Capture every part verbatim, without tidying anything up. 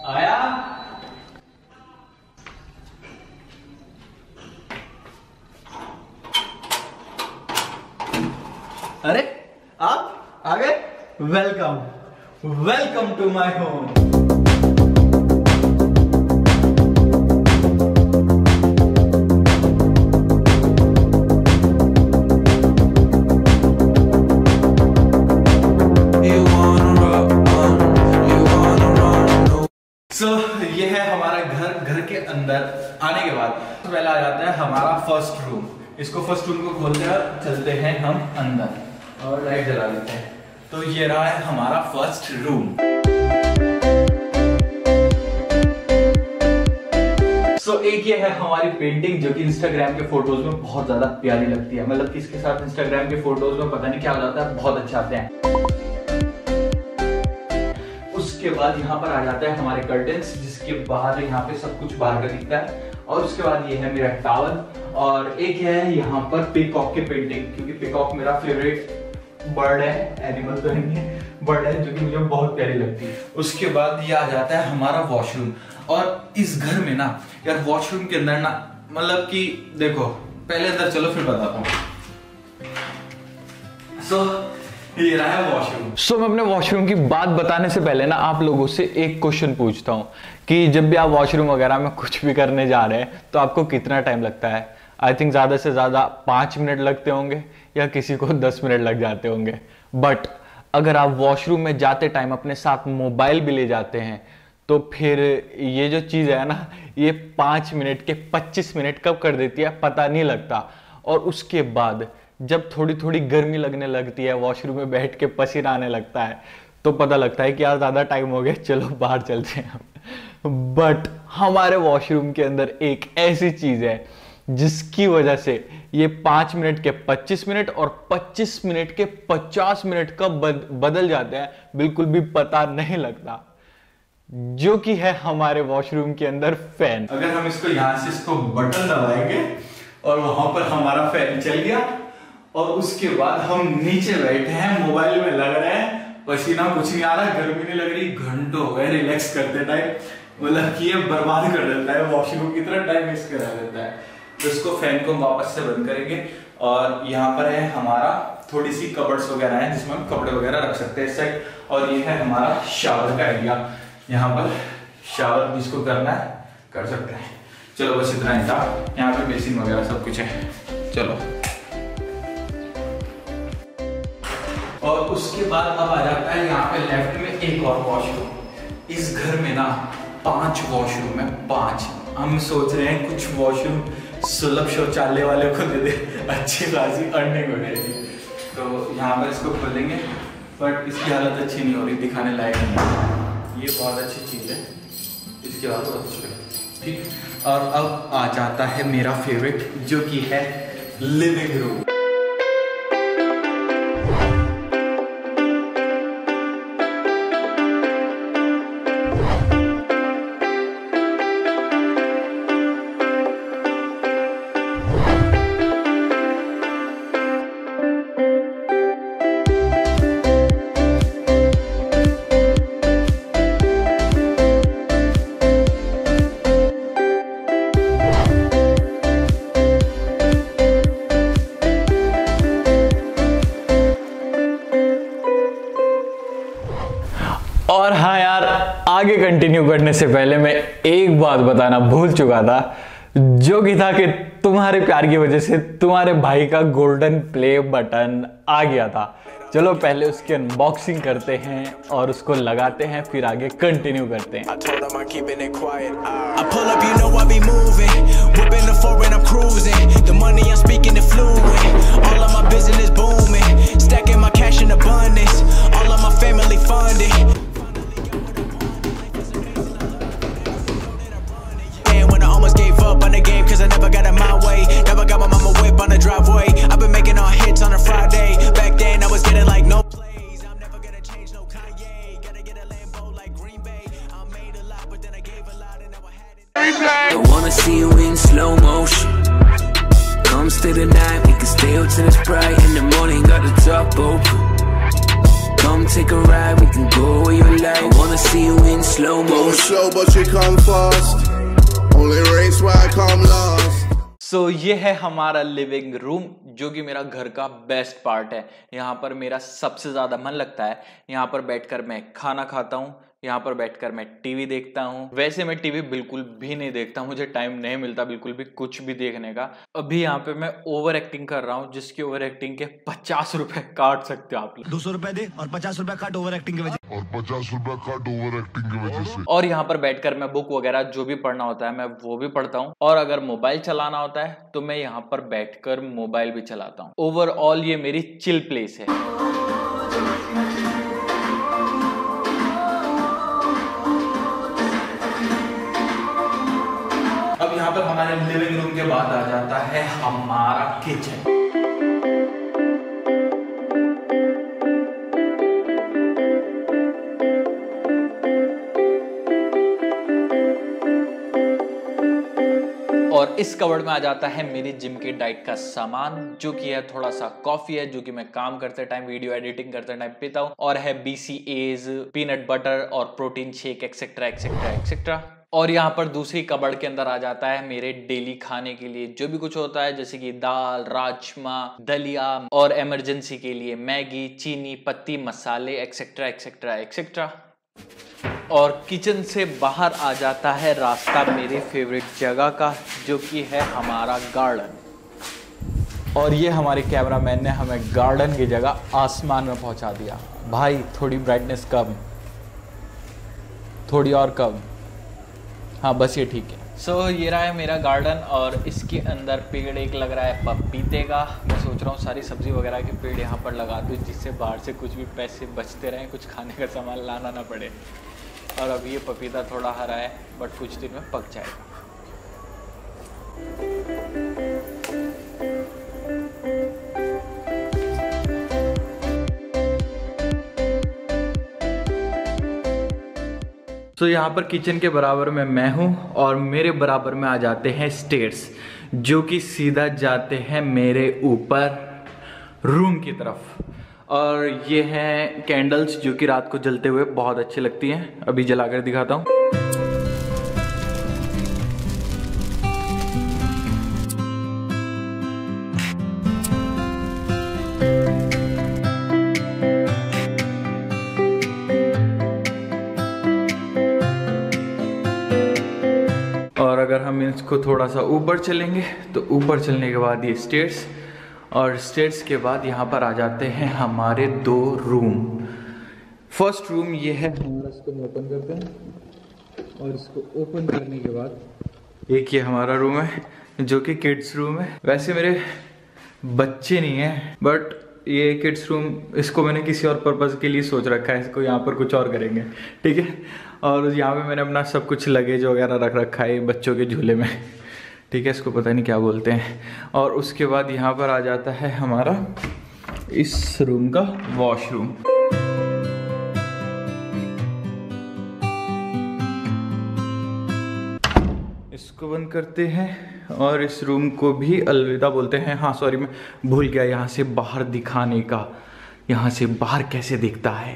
आया? अरे आप आ गए? Welcome welcome to my home. So, ये है हमारा घर। घर के अंदर आने के बाद पहले आ जाता है हमारा फर्स्ट रूम। इसको फर्स्ट रूम को खोलते हैं, चलते हैं हम अंदर और लाइट जला लेते हैं। तो ये रहा है हमारा फर्स्ट रूम। सो so, एक ये है हमारी पेंटिंग जो कि इंस्टाग्राम के फोटोज में बहुत ज्यादा प्यारी लगती है। मतलब कि इसके साथ इंस्टाग्राम के फोटोज में पता नहीं क्या हो जाता है, बहुत अच्छा आते हैं। उसके बाद यहाँ पर आ जाता है हमारे कर्टेन्स, जिसके बाहर यहाँ पे सब कुछ बाहर का दिखता है। और उसके बाद ये है मेरा टॉवल और एक है यहाँ पर पीकॉक की पेंटिंग, क्योंकि पीकॉक मेरा फेवरेट बर्ड है, एनिमल तो नहीं है, बर्ड है जो कि मुझे बहुत प्यारी लगती है। उसके बाद ये आ जाता है हमारा वॉशरूम। और इस घर में ना यार वॉशरूम के अंदर ना मतलब कि देखो, पहले अंदर चलो फिर बताता हूँ। सो so, ये रहा है वॉशरूम। सो so, मैं अपने वॉशरूम की बात बताने से पहले ना आप लोगों से एक क्वेश्चन पूछता हूँ कि जब भी आप वॉशरूम वगैरह में कुछ भी करने जा रहे हैं तो आपको कितना टाइम लगता है? आई थिंक ज्यादा से ज्यादा पांच मिनट लगते होंगे या किसी को दस मिनट लग जाते होंगे। बट अगर आप वॉशरूम में जाते टाइम अपने साथ मोबाइल भी ले जाते हैं तो फिर ये जो चीज है ना, ये पांच मिनट के पच्चीस मिनट कब कर देती है पता नहीं लगता। और उसके बाद जब थोड़ी थोड़ी गर्मी लगने लगती है, वॉशरूम में बैठ के पसीना आने लगता है, तो पता लगता है कि यार ज्यादा टाइम हो गया, चलो बाहर चलते हैं। बट हमारे वॉशरूम के अंदर एक ऐसी चीज है जिसकी वजह से ये पांच मिनट के पच्चीस मिनट और पच्चीस मिनट के पचास मिनट कब बद, बदल जाते हैं बिल्कुल भी पता नहीं लगता, जो कि है हमारे वॉशरूम के अंदर फैन। अगर हम इसको यहां से इसको बटन दबाएंगे और वहां पर हमारा फैन चल गया और उसके बाद हम नीचे बैठे हैं, मोबाइल में लग रहे हैं, पसीना कुछ नहीं आ रहा, गर्मी नहीं लग रही, घंटों हो गए रिलैक्स करते टाइम। मतलब कि ये बर्बाद कर देता है, वॉशरूम की तरह टाइम वेस्ट करा देता है। तो इसको फैन को वापस से बंद करेंगे। और यहाँ पर है हमारा थोड़ी सी कबर्ड्स वगैरह है जिसमें हम कपड़े वगैरह रख सकते हैं इस साइड। और ये है हमारा शावर का एरिया, यहाँ पर शावर जिसको करना है कर सकते हैं। चलो बस इतना ही था। यहाँ पे बेसिन वगैरह सब कुछ है। चलो, और उसके बाद अब आ जाता है यहाँ पे लेफ्ट में एक और वॉशरूम। इस घर में ना पांच वॉशरूम है, पांच। हम सोच रहे हैं कुछ वॉशरूम सुलभ शौचालय वाले को दे दे, अच्छी खासी अर्निंग हो जाएगी। तो यहाँ पर इसको खोलेंगे, बट इसकी हालत अच्छी नहीं हो रही, दिखाने लायक नहीं। ये बहुत अच्छी चीज है, इसके बाद बहुत अच्छी है, ठीक। और अब आ जाता है मेरा फेवरेट जो कि है लिविंग रूम। और हाँ यार, आगे कंटिन्यू करने से पहले मैं एक बात बताना भूल चुका था, जो कि था कि तुम्हारे प्यार की वजह से तुम्हारे भाई का गोल्डन प्ले बटन आ गया था। चलो पहले उसकी अनबॉक्सिंग करते हैं और उसको लगाते हैं, फिर आगे कंटिन्यू करते हैं। I wanna see you in slow motion. Come stay the night, we can stay up till it's bright. In the morning, got the top open. Come take a ride, we can go where you like. I wanna wanna see you in slow motion. Slow but you come fast. Only race where I come last. So so, ये है हमारा living room जो कि मेरा घर का best part है। यहाँ पर मेरा सबसे ज्यादा मन लगता है। यहाँ पर बैठकर मैं खाना खाता हूँ, यहाँ पर बैठकर मैं टीवी देखता हूँ। वैसे मैं टीवी बिल्कुल भी नहीं देखता, मुझे टाइम नहीं मिलता बिल्कुल भी कुछ भी देखने का। अभी यहाँ पे मैं ओवर एक्टिंग कर रहा हूँ, जिसकी ओवर एक्टिंग के पचास रुपए काट सकते हो आप लोग। दो सौ रुपए दे और पचास रुपए काट ओवर एक्टिंग की वजह और पचास रुपए काट ओवर एक्टिंग की वजह से। और यहाँ पर बैठकर मैं बुक वगैरह जो भी पढ़ना होता है मैं वो भी पढ़ता हूँ, और अगर मोबाइल चलाना होता है तो मैं यहाँ पर बैठकर मोबाइल भी चलाता हूँ। ओवरऑल ये मेरी चिल प्लेस है। अब यहाँ पर हमारे लिविंग रूम के बाद आ जाता है हमारा किचन। और इस कवर्ड में आ जाता है मेरी जिम की डाइट का सामान, जो कि है थोड़ा सा कॉफी है जो कि मैं काम करते टाइम वीडियो एडिटिंग करते टाइम पीता हूँ, और है B C A's, peanut butter और protein shake etcetera etcetera etcetera. और यहाँ पर दूसरी कबर्ड के अंदर आ जाता है मेरे डेली खाने के लिए जो भी कुछ होता है, जैसे कि दाल, राजमा, दलिया, और इमरजेंसी के लिए मैगी, चीनी, पत्ती, मसाले एक्सेट्रा एक्सेट्रा एक्सेट्रा। और किचन से बाहर आ जाता है रास्ता मेरे फेवरेट जगह का, जो कि है हमारा गार्डन। और ये हमारे कैमरामैन ने हमें गार्डन की जगह आसमान में पहुंचा दिया। भाई थोड़ी ब्राइटनेस कम, थोड़ी और कम, हाँ बस ये ठीक है। सो so, ये रहा है मेरा गार्डन, और इसके अंदर पेड़ एक लग रहा है पपीते का। मैं सोच रहा हूँ सारी सब्जी वगैरह के पेड़ यहाँ पर लगा दूँ, जिससे बाहर से कुछ भी पैसे बचते रहें, कुछ खाने का सामान लाना ना पड़े। और अब ये पपीता थोड़ा हरा है बट कुछ दिन में पक जाएगा। तो यहाँ पर किचन के बराबर में मैं हूँ, और मेरे बराबर में आ जाते हैं स्टेयर्स, जो कि सीधा जाते हैं मेरे ऊपर रूम की तरफ। और ये हैं कैंडल्स जो कि रात को जलते हुए बहुत अच्छी लगती हैं। अभी जलाकर दिखाता हूँ। और अगर हम इसको थोड़ा सा ऊपर चलेंगे तो ऊपर चलने के बाद ये स्टेयर्स, और स्टेयर्स के बाद यहाँ पर आ जाते हैं हमारे दो रूम। फर्स्ट रूम ये है हमारा, इसको हम ओपन करते हैं, और इसको ओपन करने के बाद एक ये हमारा रूम है जो कि किड्स रूम है। वैसे मेरे बच्चे नहीं हैं, बट ये किड्स रूम, इसको मैंने किसी और पर्पज़ के लिए सोच रखा है, इसको यहाँ पर कुछ और करेंगे, ठीक है। और यहाँ पे मैंने अपना सब कुछ लगेज वगैरह रख रखा है बच्चों के झूले में, ठीक है, इसको पता नहीं क्या बोलते हैं। और उसके बाद यहाँ पर आ जाता है हमारा इस रूम का वॉशरूम। इसको बंद करते हैं और इस रूम को भी अलविदा बोलते हैं। हाँ सॉरी, मैं भूल गया यहाँ से बाहर दिखाने का, यहाँ से बाहर कैसे दिखता है।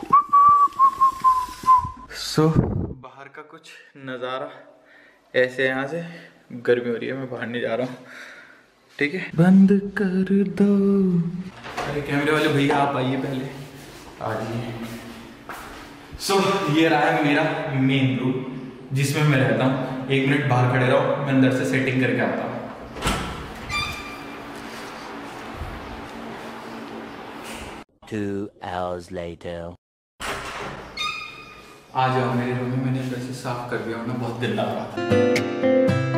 सो so, बाहर का कुछ नज़ारा ऐसे, यहाँ से गर्मी हो रही है, मैं बाहर नहीं जा रहा हूँ, ठीक है। बंद कर दो। अरे कैमरे वाले भैया आप आइए पहले, आ जाइए। सो so, ये रहा है मेरा मेन रूम जिसमें मैं रहता हूँ। एक मिनट बाहर खड़े रहो, मैं अंदर से सेटिंग करके आता हूँ। Two hours later. आ जाओ मेरे रूम में, मैंने अंदर से साफ कर दिया, मैं बहुत दिन लग रहा था।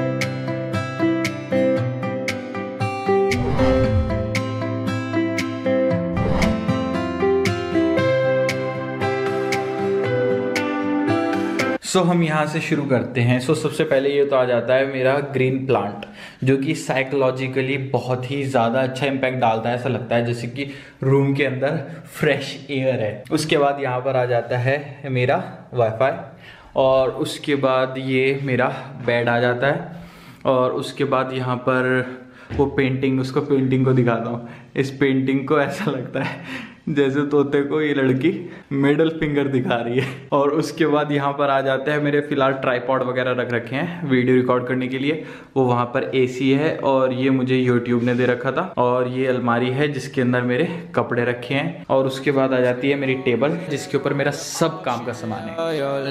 सो so, हम यहाँ से शुरू करते हैं। सो so, सबसे पहले ये तो आ जाता है मेरा ग्रीन प्लांट, जो कि साइकोलॉजिकली बहुत ही ज़्यादा अच्छा इम्पैक्ट डालता है। ऐसा लगता है जैसे कि रूम के अंदर फ्रेश एयर है। उसके बाद यहाँ पर आ जाता है मेरा वाईफाई, और उसके बाद ये मेरा बेड आ जाता है, और उसके बाद यहाँ पर वो पेंटिंग, उसको पेंटिंग को दिखाता हूँ। इस पेंटिंग को ऐसा लगता है जैसे तोते को ये लड़की मिडल फिंगर दिखा रही है। और उसके बाद यहाँ पर आ जाते हैं, मेरे फिलहाल ट्राईपॉड वगैरह रख रखे हैं वीडियो रिकॉर्ड करने के लिए। वो वहाँ पर एसी है और ये मुझे यूट्यूब ने दे रखा था। और ये अलमारी है जिसके अंदर मेरे कपड़े रखे हैं। और उसके बाद आ जाती है मेरी टेबल जिसके ऊपर मेरा सब काम का सामान है।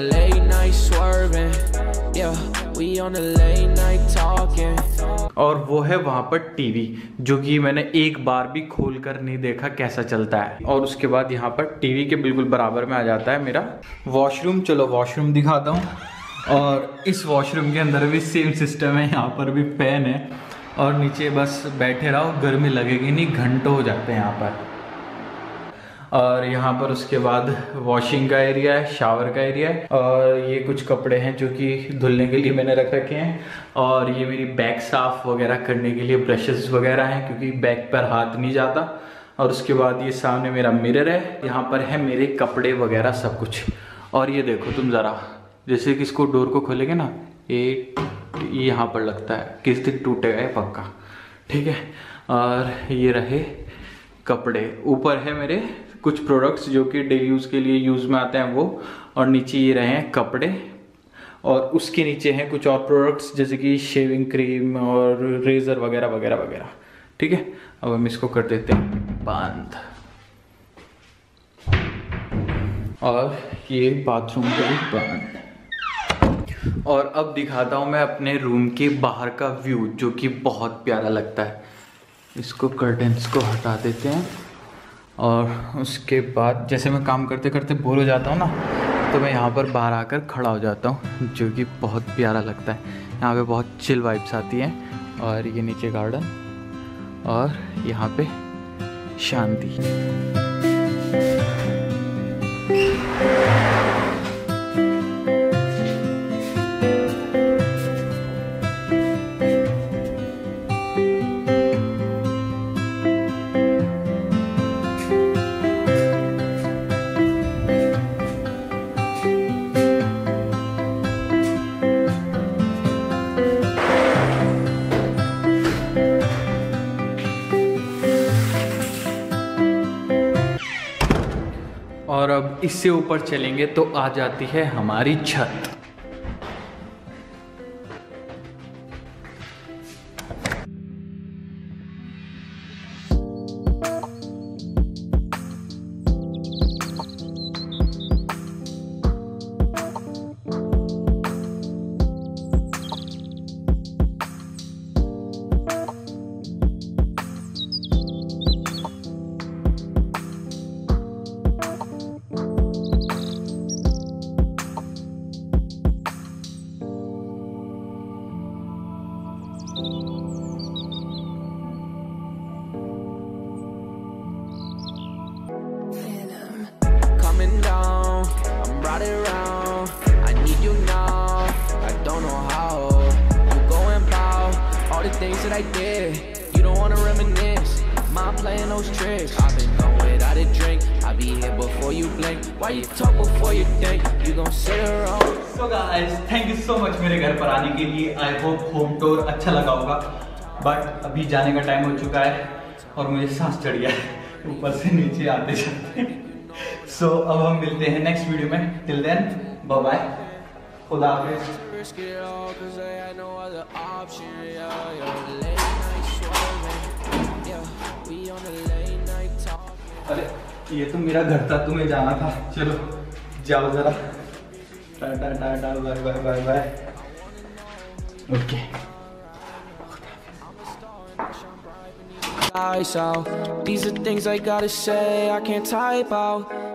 और वो है वहाँ पर टीवी, जो कि मैंने एक बार भी खोल कर नहीं देखा कैसा चलता है। और उसके बाद यहाँ पर टीवी के बिल्कुल बराबर में आ जाता है मेरा वॉशरूम। चलो वॉशरूम दिखाता हूँ। और इस वॉशरूम के अंदर भी सेम सिस्टम है, यहाँ पर भी फैन है और नीचे बस बैठे रहो, गर्मी लगेगी नहीं, घंटों हो जाते हैं यहाँ पर। और यहाँ पर उसके बाद वॉशिंग का एरिया है, शावर का एरिया है। और ये कुछ कपड़े हैं जो कि धुलने के लिए मैंने रख रखे हैं। और ये मेरी बैग साफ वगैरह करने के लिए ब्रशेस वगैरह हैं, क्योंकि बैग पर हाथ नहीं जाता। और उसके बाद ये सामने मेरा मिरर है, यहाँ पर है मेरे कपड़े वगैरह सब कुछ। और ये देखो तुम ज़रा, जैसे कि इसको डोर को खोलेंगे ना, ये यहाँ पर लगता है किस दिन टूटेगा ये पक्का, ठीक है। और ये रहे कपड़े, ऊपर है मेरे कुछ प्रोडक्ट्स जो कि डेली यूज़ के लिए यूज़ में आते हैं वो। और नीचे ये रहे हैं कपड़े। और उसके नीचे हैं कुछ और प्रोडक्ट्स जैसे कि शेविंग क्रीम और रेज़र वगैरह वगैरह वगैरह, ठीक है। अब हम इसको कर देते हैं बंद। और ये बाथरूम का भी बंद। और अब दिखाता हूँ मैं अपने रूम के बाहर का व्यू, जो कि बहुत प्यारा लगता है। इसको कर्टेंस को हटा देते हैं। और उसके बाद जैसे मैं काम करते करते बोर हो जाता हूँ ना, तो मैं यहाँ पर बाहर आकर खड़ा हो जाता हूँ, जो कि बहुत प्यारा लगता है। यहाँ पे बहुत चिल वाइब्स आती हैं। और ये नीचे गार्डन और यहाँ पे शांति। और अब इससे ऊपर चलेंगे तो आ जाती है हमारी छत। Coming down, I'm riding around. I need you now, I don't know how. You going about all the things that I did. You don't wanna reminisce, mind playing those tricks. I've been gone without a drink, I'll be here before you blink. Why you talk before you think? You gon' sit around. So guys, thank you so much मेरे घर पर आने के लिए। I hope home tour अच्छा लगा होगा। But अभी जाने का टाइम हो चुका है और मुझे सांस चढ़ गया है ऊपर से नीचे आते जाते। सो so, अब हम मिलते हैं नेक्स्ट वीडियो में। टिल देन बाय बाय, खुदा हाफिज़। अरे ये तो मेरा घर था, तुम्हें जाना था। चलो जाओ जरा, tata tata bye bye bye bye. Okay These are things I gotta say, I can't type out.